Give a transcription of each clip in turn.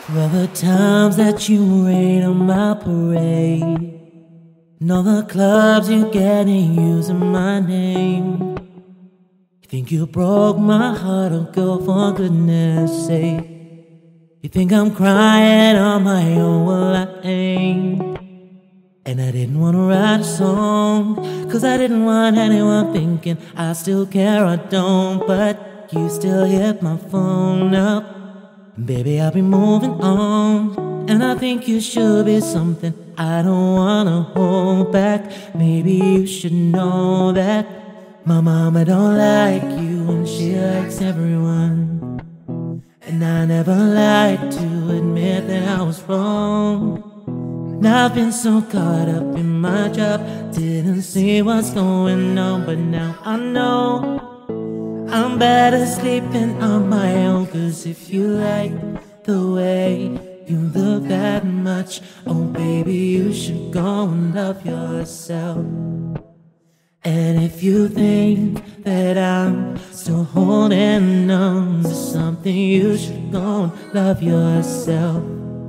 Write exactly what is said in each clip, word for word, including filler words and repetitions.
For all the times that you rain on my parade, and all the clubs you get in using my name. You think you broke my heart, oh girl, for goodness sake. You think I'm crying on my own, well I ain't. And I didn't want to write a song, cause I didn't want anyone thinking I still care or don't. But you still hit my phone up, and baby I'll be moving on. And I think you should be something I don't wanna hold back. Maybe you should know that my mama don't like you and she likes everyone. And I never liked to admit that I was wrong. And I've been so caught up in my job, didn't see what's going on. But now I know I'm better sleeping on my own. Cause if you like the way you look that much, oh baby, you should go and love yourself. And if you think that I'm still holding on to something, you should go and love yourself.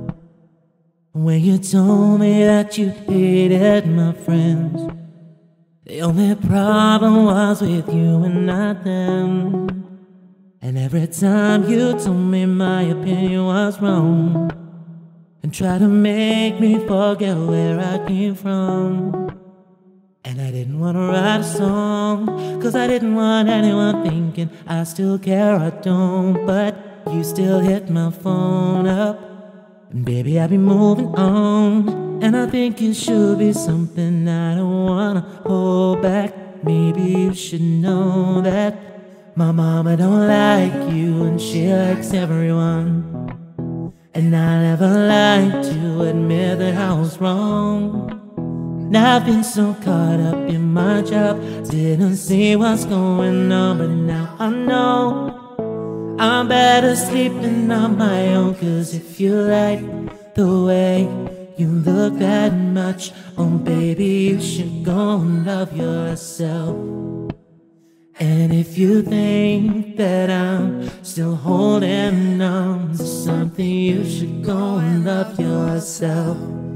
When you told me that you hated my friends, the only problem was with you and not them. And every time you told me my opinion was wrong and tried to make me forget where I came from. And I didn't want to write a song, cause I didn't want anyone thinking I still care or don't. But you still hit my phone up, and baby I'll be moving on. And I think you should be something I don't wanna hold back. Maybe you should know that my mama don't like you and she likes everyone. And I never liked to admit that I was wrong. And I've been so caught up in my job, didn't see what's going on. But now I know I'm better sleeping on my own. Cause if you like the way you look that much, oh baby, you should go and love yourself. And if you think that I'm still holding on to something, you should go and love yourself.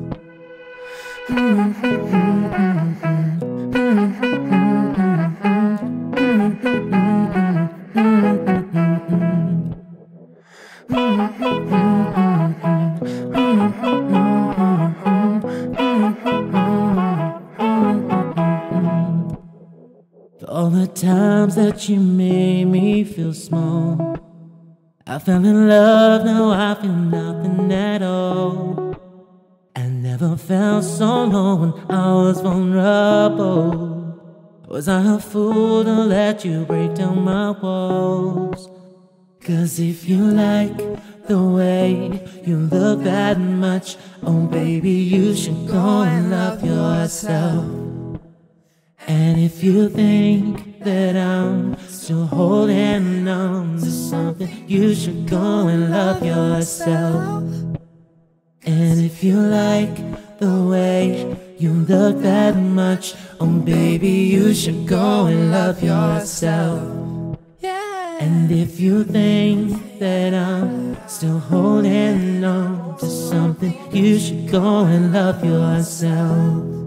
For all the times that you made me feel small, I fell in love, now I feel nothing at all. I never felt so low when I was vulnerable. Was I a fool to let you break down my walls? Cause if you like the way you look that much, oh baby, you should go and love yourself. And if you think that I'm still holding on to something, you should go and love yourself. And if you like the way you look that much, oh baby, you should go and love yourself. And if you think that I'm still holding on to something, you should go and love yourself.